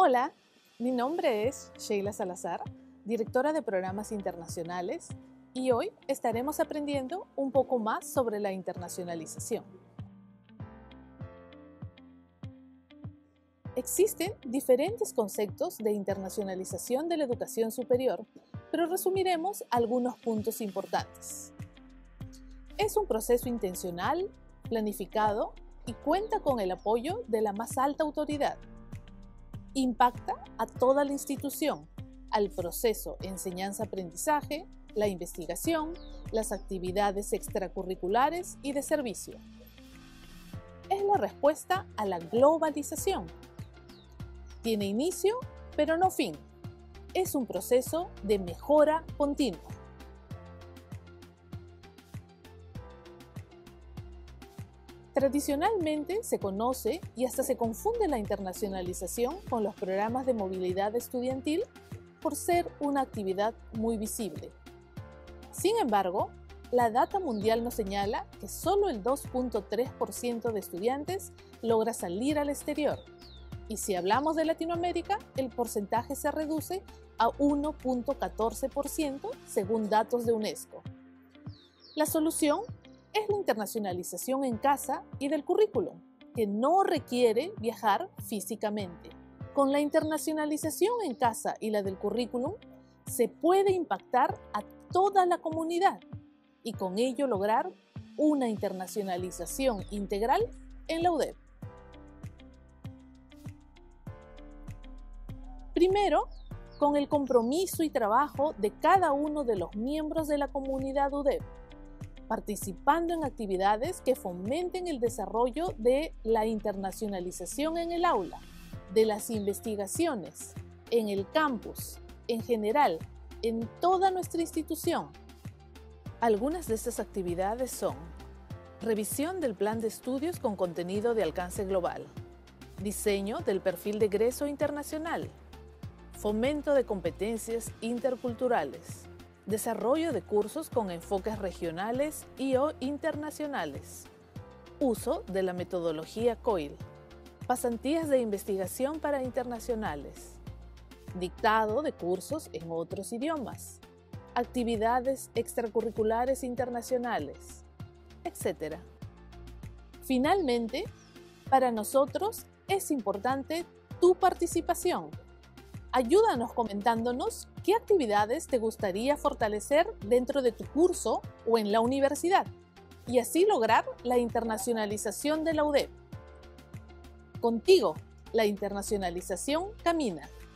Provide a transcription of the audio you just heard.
Hola, mi nombre es Sheila Salazar, directora de programas internacionales, y hoy estaremos aprendiendo un poco más sobre la internacionalización. Existen diferentes conceptos de internacionalización de la educación superior, pero resumiremos algunos puntos importantes. Es un proceso intencional, planificado y cuenta con el apoyo de la más alta autoridad. Impacta a toda la institución, al proceso enseñanza-aprendizaje, la investigación, las actividades extracurriculares y de servicio. Es la respuesta a la globalización. Tiene inicio, pero no fin. Es un proceso de mejora continua. Tradicionalmente se conoce y hasta se confunde la internacionalización con los programas de movilidad estudiantil por ser una actividad muy visible. Sin embargo, la data mundial nos señala que solo el 2.3% de estudiantes logra salir al exterior. Y si hablamos de Latinoamérica, el porcentaje se reduce a 1.14% según datos de UNESCO. La solución es la internacionalización en casa y del currículum, que no requiere viajar físicamente. Con la internacionalización en casa y la del currículum, se puede impactar a toda la comunidad y con ello lograr una internacionalización integral en la UDEB. Primero, con el compromiso y trabajo de cada uno de los miembros de la comunidad UDEB, participando en actividades que fomenten el desarrollo de la internacionalización en el aula, de las investigaciones, en el campus, en general, en toda nuestra institución. Algunas de estas actividades son: revisión del plan de estudios con contenido de alcance global, diseño del perfil de egreso internacional, fomento de competencias interculturales, desarrollo de cursos con enfoques regionales y/o internacionales, uso de la metodología COIL, pasantías de investigación para internacionales, dictado de cursos en otros idiomas, actividades extracurriculares internacionales, etc. Finalmente, para nosotros es importante tu participación. Ayúdanos comentándonos qué actividades te gustaría fortalecer dentro de tu curso o en la universidad y así lograr la internacionalización de la UDEB. Contigo, la internacionalización camina.